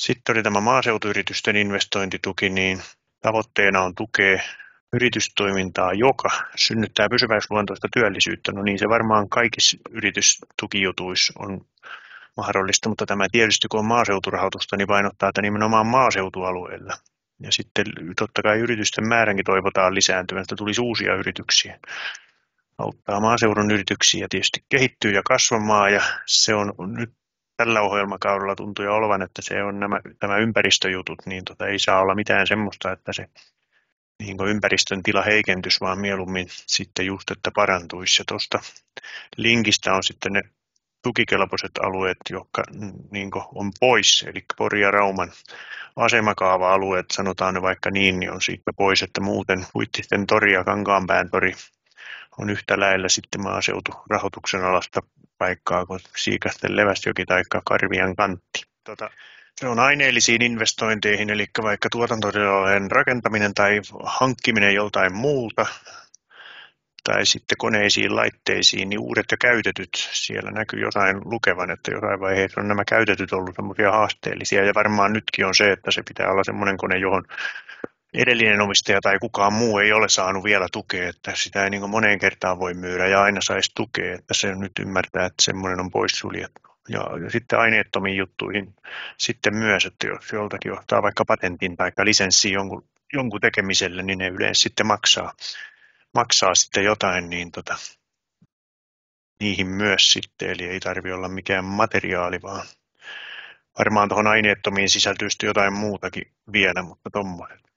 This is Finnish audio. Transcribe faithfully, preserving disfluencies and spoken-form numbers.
Sitten oli tämä maaseutuyritysten investointituki, niin tavoitteena on tukea yritystoimintaa, joka synnyttää pysyväisluontoista työllisyyttä. No niin se varmaan kaikissa yritystukijutuissa on mahdollista, mutta tämä tietysti kun on maaseuturahoitusta, niin painottaa, että nimenomaan maaseutualueilla. Ja sitten totta kai yritysten määränkin toivotaan lisääntyvän, että tulisi uusia yrityksiä. Auttaa maaseudun yrityksiä tietysti kehittyy ja kasvamaan, ja se on nyt tällä ohjelmakaudella tuntuu jo olevan, että se on nämä, tämä ympäristöjutut, niin tota ei saa olla mitään semmoista, että se niin kuin ympäristön tila heikentyisi, vaan mieluummin sitten just, että parantuisi. Ja tuosta linkistä on sitten ne tukikelpoiset alueet, jotka niin kuin on pois, eli Pori ja Rauman asemakaava-alueet, sanotaan ne vaikka niin, niin on siitä pois, että muuten Huittisten tori ja Kankaanpään tori on yhtä lailla sitten maaseuturahoituksen alasta paikkaa kuin Siikasten Leväsjoki tai Karvian kantti. Tota, se on aineellisiin investointeihin, eli vaikka tuotantotilojen rakentaminen tai hankkiminen joltain muulta, tai sitten koneisiin, laitteisiin, niin uudet ja käytetyt, siellä näkyy jotain lukevan, että jossain vaiheessa on nämä käytetyt ollut semmoisia haasteellisia, ja varmaan nytkin on se, että se pitää olla semmoinen kone, johon edellinen omistaja tai kukaan muu ei ole saanut vielä tukea, että sitä ei niin kuin moneen kertaan voi myydä ja aina saisi tukea, että se nyt ymmärtää, että semmoinen on poissuljettu. Ja, ja sitten aineettomiin juttuihin sitten myös, että jos joltakin johtaa vaikka patentin tai lisenssiin jonkun, jonkun tekemiselle, niin ne yleensä sitten maksaa, maksaa sitten jotain, niin tota, niihin myös sitten, eli ei tarvitse olla mikään materiaali, vaan varmaan tuohon aineettomiin sisältyy sitten jotain muutakin vielä, mutta tuommoiset.